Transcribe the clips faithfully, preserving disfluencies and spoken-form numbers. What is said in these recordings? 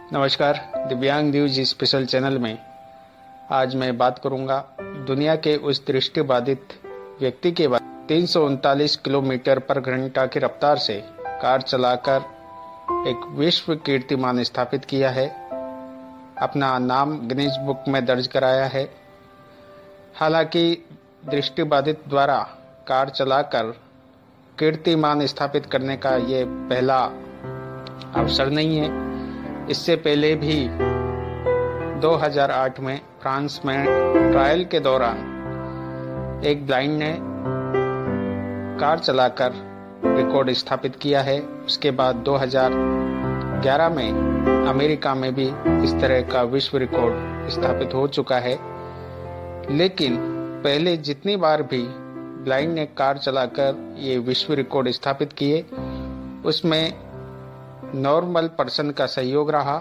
नमस्कार, दिव्यांग news special channel में आज मैं बात करूंगा दुनिया के उस दृष्टिबाधित व्यक्ति के बारे में तीन सौ उनतालीस किलोमीटर पर घंटा की रफ्तार से कार चलाकर एक विश्व कीर्तिमान स्थापित किया है, अपना नाम गिनीज बुक में दर्ज कराया है। हालांकि दृष्टिबाधित द्वारा कार चलाकर कीर्तिमान स्थापित करने का ये पहला अवसर नहीं है। इससे पहले भी दो हज़ार आठ में फ्रांस में ट्रायल के दौरान एक ब्लाइंड ने कार चलाकर रिकॉर्ड स्थापित किया है। उसके बाद दो हज़ार ग्यारह में अमेरिका में भी इस तरह का विश्व रिकॉर्ड स्थापित हो चुका है। लेकिन पहले जितनी बार भी ब्लाइंड ने कार चलाकर ये विश्व रिकॉर्ड स्थापित किए, उसमें नॉर्मल पर्सन का सहयोग रहा।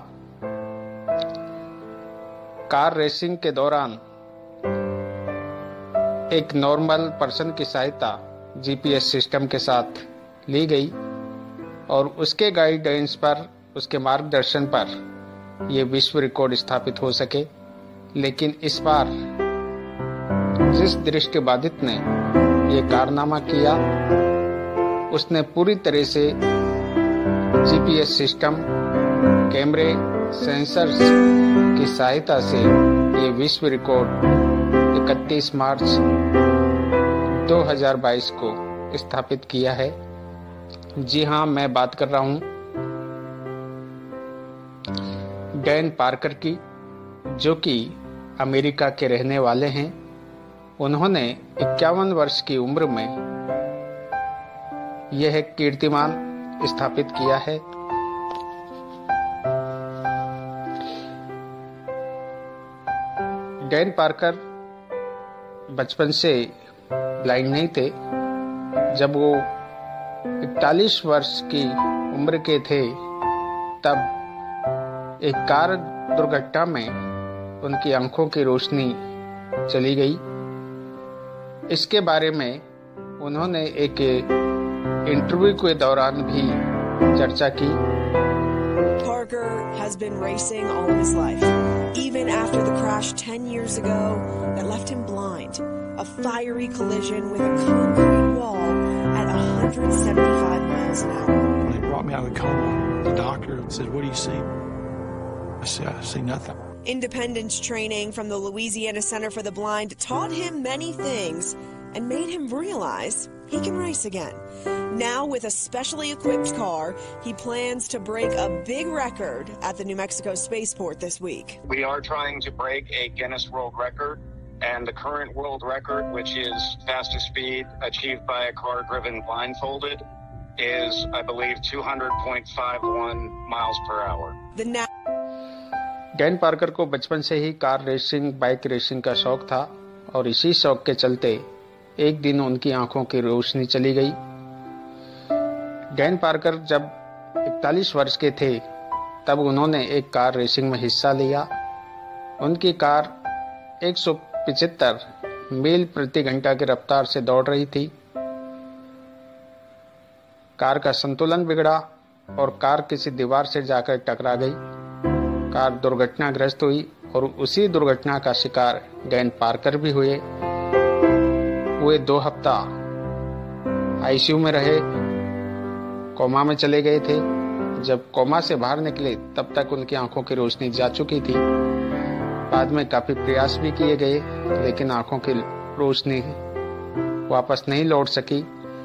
कार रेसिंग के दौरान एक नॉर्मल पर्सन की सहायता जीपीएस सिस्टम के साथ ली गई और उसके गाइडेंस पर, उसके मार्गदर्शन पर यह विश्व रिकॉर्ड स्थापित हो सके। लेकिन इस बार जिस दृष्टिबाधित ने यह कारनामा किया, उसने पूरी तरह से जीपीएस सिस्टम, कैमरे, सेंसर्स की सहायता से ये विश्व रिकॉर्ड इकतीस मार्च दो हज़ार बाईस को स्थापित किया है। जी हाँ, मैं बात कर रहा हूँ डैन पार्कर की, जो कि अमेरिका के रहने वाले हैं। उन्होंने इक्यावन वर्ष की उम्र में यह कीर्तिमान स्थापित किया है। डैन पार्कर बचपन से ब्लाइंड नहीं थे। जब वो इकतालीस वर्ष की उम्र के थे, तब एक कार दुर्घटना में उनकी आंखों की रोशनी चली गई। इसके बारे में उन्होंने एक इंटरव्यू के दौरान भी चर्चा की। Parker has been racing all his life, even after the crash ten years ago that left him blind. A fiery collision with a concrete wall at one hundred seventy-five miles an hour. When they brought me out of the coma, the doctor said, "What do you see?" I said, "I see nothing." Independence training from the Louisiana Center for the Blind taught him many things and made him realize he can race again. Now, with a specially equipped car, he plans to break a big record at the New Mexico spaceport this week. We are trying to break a Guinness World Record, and the current world record, which is fastest speed achieved by a car driven blindfolded, is, I believe, two hundred point five one miles per hour. The na- Dan Parker को बचपन से ही car racing, bike racing का शौक था और इसी शौक के चलते एक दिन उनकी आंखों की रोशनी चली गई। डैन पार्कर जब इकतालीस वर्ष के थे, तब उन्होंने एक कार रेसिंग में हिस्सा लिया। उनकी कार एक सौ पचहत्तर मील प्रति घंटा की रफ्तार से दौड़ रही थी। कार का संतुलन बिगड़ा और कार किसी दीवार से जाकर टकरा गई। कार दुर्घटनाग्रस्त हुई और उसी दुर्घटना का शिकार डैन पार्कर भी हुए। वे दो हफ्ता आईसीयू में रहे, कोमा में चले गए थे। जब कोमा से बाहर निकले, तब तक उनकी आंखों की रोशनी जा चुकी थी। बाद में काफी प्रयास भी किए गए, लेकिन आंखों की रोशनी वापस नहीं लौट सकी।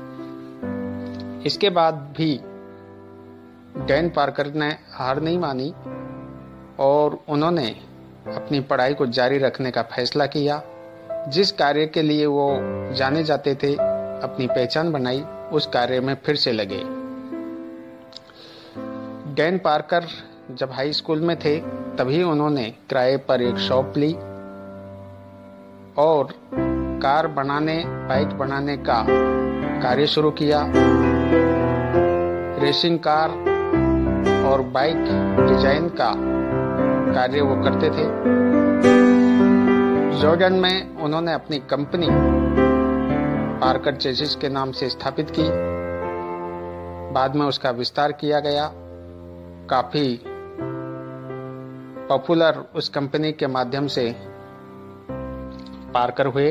इसके बाद भी डैन पार्कर ने हार नहीं मानी और उन्होंने अपनी पढ़ाई को जारी रखने का फैसला किया। जिस कार्य के लिए वो जाने जाते थे, अपनी पहचान बनाई, उस कार्य में फिर से लगे। डैन पार्कर जब हाई स्कूल में थे, तभी उन्होंने किराए पर एक शॉप ली और कार बनाने, बाइक बनाने का कार्य शुरू किया। रेसिंग कार और बाइक डिजाइन का कार्य वो करते थे। जॉर्डन में उन्होंने अपनी कंपनी पार्कर चेसिस के नाम से स्थापित की। बाद में उसका विस्तार किया गया। काफी पॉपुलर उस कंपनी के माध्यम से पार्कर हुए।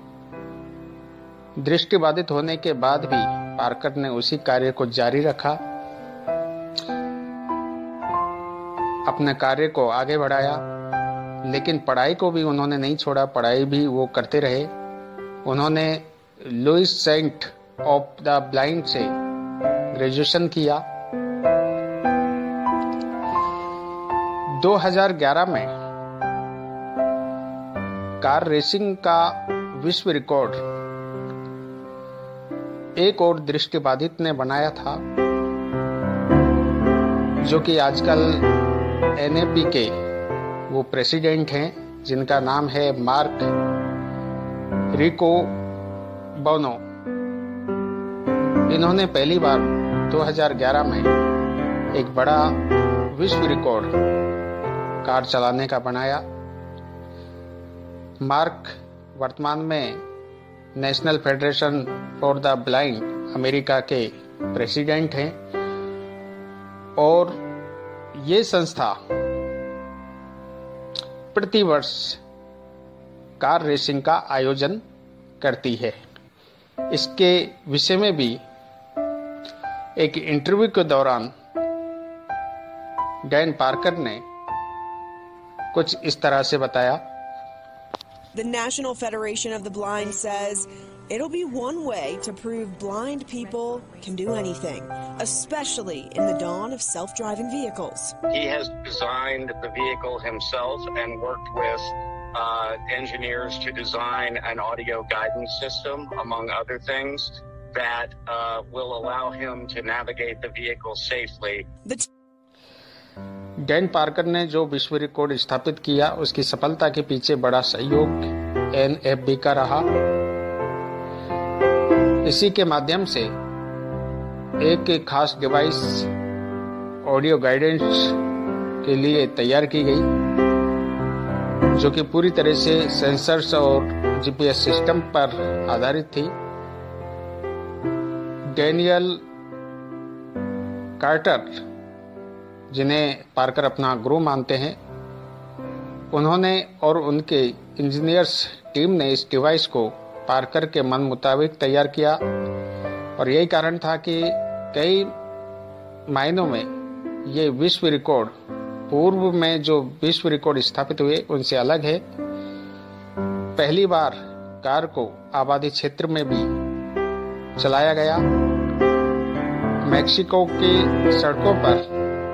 दृष्टिबाधित होने के बाद भी पार्कर ने उसी कार्य को जारी रखा, अपने कार्य को आगे बढ़ाया, लेकिन पढ़ाई को भी उन्होंने नहीं छोड़ा, पढ़ाई भी वो करते रहे। उन्होंने Louis Saint of the Blind से ग्रेजुएशन किया। दो हज़ार ग्यारह में कार रेसिंग का विश्व रिकॉर्ड एक और दृष्टिबाधित ने बनाया था, जो कि आजकल एन ए बी के वो प्रेसिडेंट हैं, जिनका नाम है मार्क रिको बोनो। इन्होंने पहली बार दो हज़ार ग्यारह में एक बड़ा विश्व रिकॉर्ड कार चलाने का बनाया। मार्क वर्तमान में National Federation for the Blind America के प्रेसिडेंट हैं और ये संस्था प्रति वर्ष कार रेसिंग का आयोजन करती है। इसके विषय में भी एक इंटरव्यू के दौरान डैन पार्कर ने कुछ इस तरह से बताया। The National Federation of the Blind says it'll be one way to prove blind people can do anything, especially in the dawn of self-driving vehicles. He has designed the vehicle himself and worked with uh, engineers to design an audio guidance system, among other things, that uh, will allow him to navigate the vehicle safely. The Dan Parker ने जो विश्व record स्थापित किया, उसकी सफलता के पीछे बड़ा सहयोग एन एफ बी का रहा। इसी के माध्यम से एक खास डिवाइस ऑडियो गाइडेंस के लिए तैयार की गई, जो कि पूरी तरह से सेंसर्स और जी पी एस सिस्टम पर आधारित थी। डैनियल कार्टर, जिन्हें पार्कर अपना गुरु मानते हैं, उन्होंने और उनके इंजीनियर्स टीम ने इस डिवाइस को पार्कर के मन मुताबिक तैयार किया और यही कारण था कि कई मायनों में ये विश्व रिकॉर्ड पूर्व में जो विश्व रिकॉर्ड स्थापित हुए उनसे अलग है। पहली बार कार को आबादी क्षेत्र में भी चलाया गया। मैक्सिको की सड़कों पर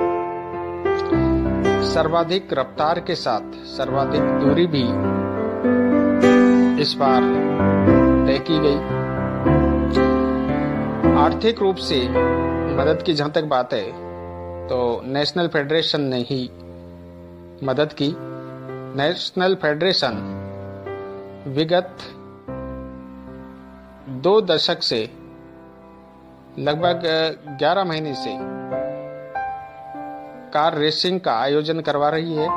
सर्वाधिक रफ्तार के साथ सर्वाधिक दूरी भी इस बार तय की गई। आर्थिक रूप से मदद की जहां तक बात है तो नेशनल फेडरेशन ने ही मदद की। नेशनल फेडरेशन विगत दो दशक से लगभग ग्यारह महीने से कार रेसिंग का आयोजन करवा रही है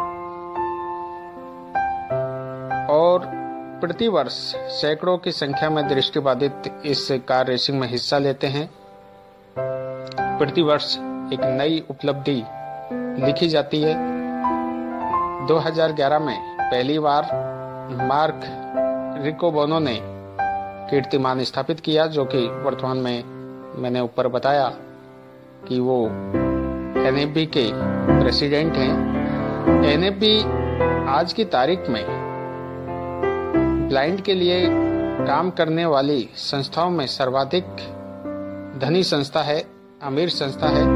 और प्रतिवर्ष सैकड़ों की संख्या में दृष्टिबाधित इस कार रेसिंग में हिस्सा लेते हैं। प्रतिवर्ष एक नई उपलब्धि लिखी जाती है। दो हज़ार ग्यारह में पहली बार मार्क रिकोबोनो ने कीर्तिमान स्थापित किया, जो कि वर्तमान में मैंने ऊपर बताया कि वो एन ए बी के प्रेसिडेंट हैं। एन ए बी आज की तारीख में ब्लाइंड के लिए काम करने वाली संस्थाओं में सर्वाधिक धनी संस्था है, अमीर संस्था है।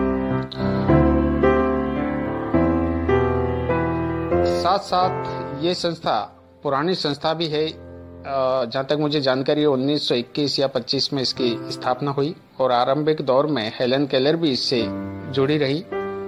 साथ साथ ये संस्था पुरानी संस्था भी है। जहाँ तक मुझे जानकारी है उन्नीस सौ इक्कीस या पच्चीस में इसकी स्थापना हुई और आरंभिक दौर में हेलन केलर भी इससे जुड़ी रही,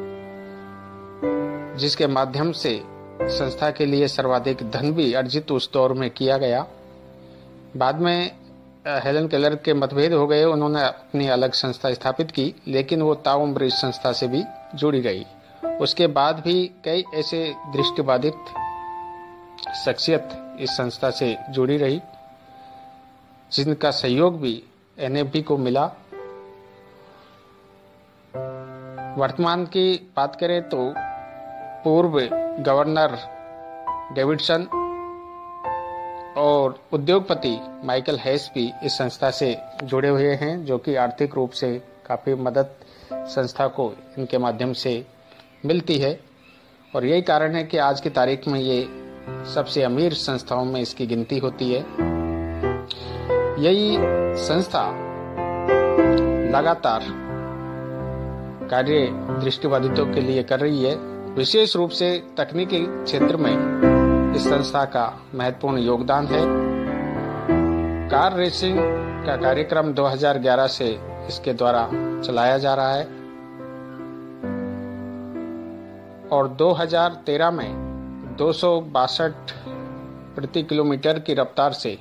जिसके माध्यम से संस्था के लिए सर्वाधिक धन भी अर्जित उस दौर में किया गया। बाद में हेलन केलर के मतभेद हो गए, उन्होंने अपनी अलग संस्था स्थापित की, लेकिन वो ताउम्र इस संस्था से भी जुड़ी रही। उसके बाद भी कई ऐसे दृष्टिबाधित शख्सियत इस संस्था से जुड़ी रही, जिनका सहयोग भी एन ए बी को मिला। वर्तमान की बात करें तो पूर्व गवर्नर डेविडसन और उद्योगपति माइकल हेस भी इस संस्था से जुड़े हुए हैं, जो कि आर्थिक रूप से काफ़ी मदद संस्था को इनके माध्यम से मिलती है। और यही कारण है कि आज की तारीख में ये सबसे अमीर संस्थाओं में इसकी गिनती होती है। यही संस्था लगातार कार्य दृष्टिबाधितों के लिए कर रही है। विशेष रूप से तकनीकी क्षेत्र में इस संस्था का महत्वपूर्ण योगदान है। कार रेसिंग का कार्यक्रम दो हज़ार ग्यारह से इसके द्वारा चलाया जा रहा है और दो हज़ार तेरह में दो सौ बासठ प्रति किलोमीटर की रफ्तार से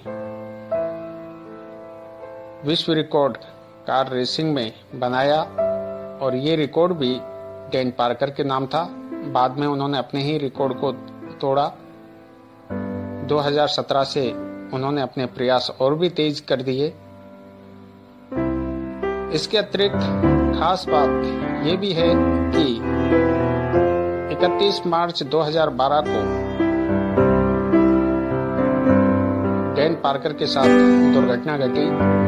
विश्व रिकॉर्ड कार रेसिंग में बनाया और ये रिकॉर्ड भी डैन पार्कर के नाम था। बाद में उन्होंने अपने ही रिकॉर्ड को तोड़ा। दो हज़ार सत्रह से उन्होंने अपने प्रयास और भी तेज कर दिए। इसके अतिरिक्त खास बात ये भी है कि इकतीस मार्च दो हज़ार बारह को डैन पार्कर के साथ दुर्घटना घटी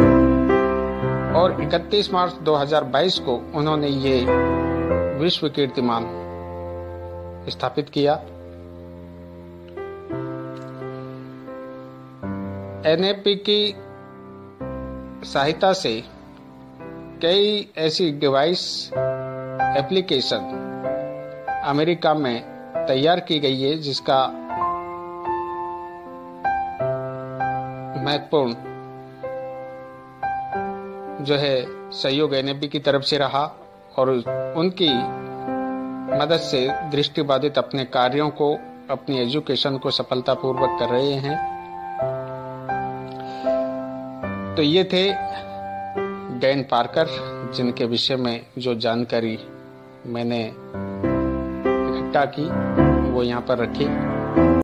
और इकतीस मार्च दो हज़ार बाईस को उन्होंने ये विश्व कीर्तिमान स्थापित किया। एन ए पी की सहायता से कई ऐसी डिवाइस एप्लीकेशन अमेरिका में तैयार की गई है, जिसका महत्वपूर्ण जो है सहयोग एन ए पी की तरफ से रहा और उनकी मदद से दृष्टिबाधित अपने कार्यों को, अपनी एजुकेशन को सफलतापूर्वक कर रहे हैं। तो ये थे डैन पार्कर, जिनके विषय में जो जानकारी मैंने इकट्ठा की वो यहाँ पर रखी।